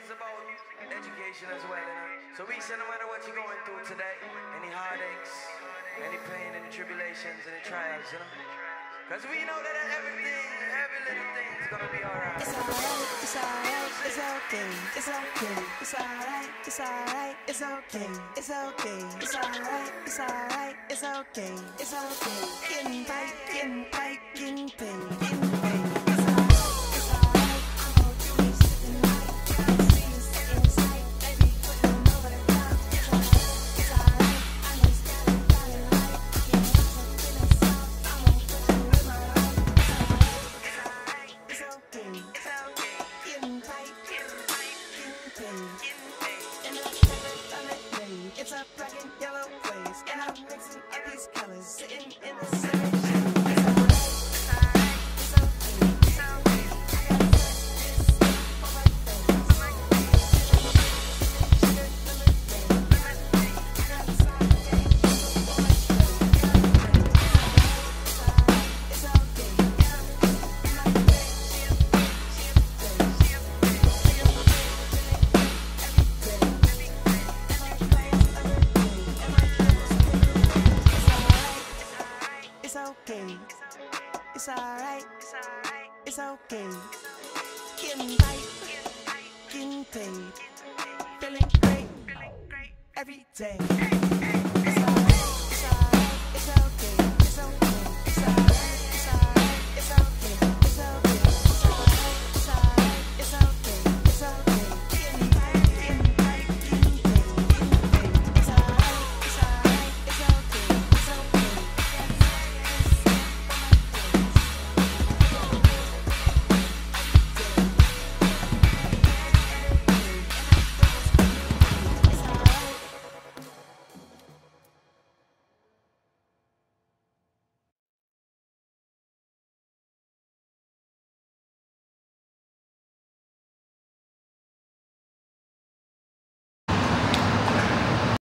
is about education as well, you know. So we say no matter what you're going through today, any heartaches, any pain, any tribulations, any trials, you know. Cause we know that everything, every little thing is gonna be alright. It's alright, it's alright, it's okay, it's okay, it's alright, it's alright, it's okay, it's okay, it's alright, it's alright, it's okay, it's okay. Getting tight, getting tight, getting paid, getting paid. It's a black and yellow place, and I'm mixing up these colors, sitting in the same shade. It's alright, it's okay. Getting right, getting paid, feeling great every day.